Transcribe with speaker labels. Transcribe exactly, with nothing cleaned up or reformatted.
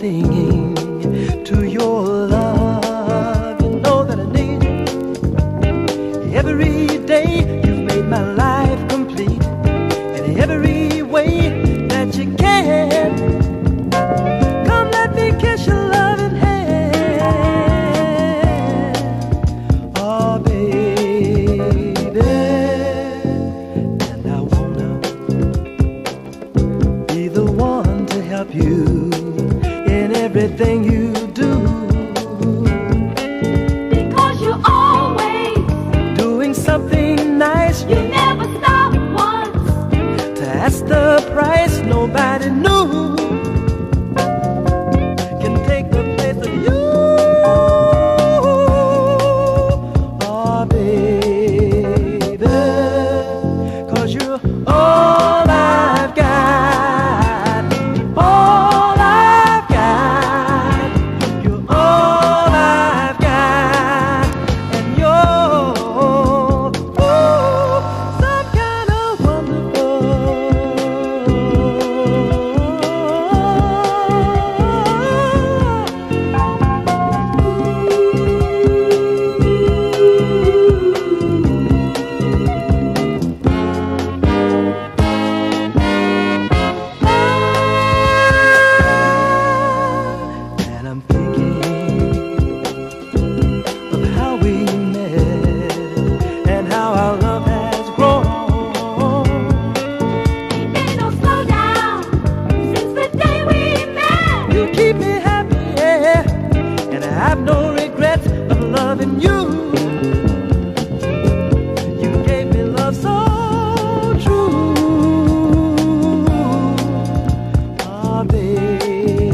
Speaker 1: clinging to your love. You know that I need you every day. You've made my life complete in every way that you can. Come, let me kiss your loving hand. Oh, baby, and I wanna be the one to help you in everything you do.
Speaker 2: Because you're always
Speaker 1: Doing something nice.
Speaker 2: You never stop once
Speaker 1: To ask the price nobody knew can take the place of you. Oh, baby, 'cause you're all I've got, all I've got. You're all I've got, and you're ooh, some kind of And I'm thinking of how we met and how our love has grown.
Speaker 2: Ain't no slow down since the day we met.
Speaker 1: You keep me happy, yeah, and I have no regrets of loving you. You gave me love so true. Oh, baby.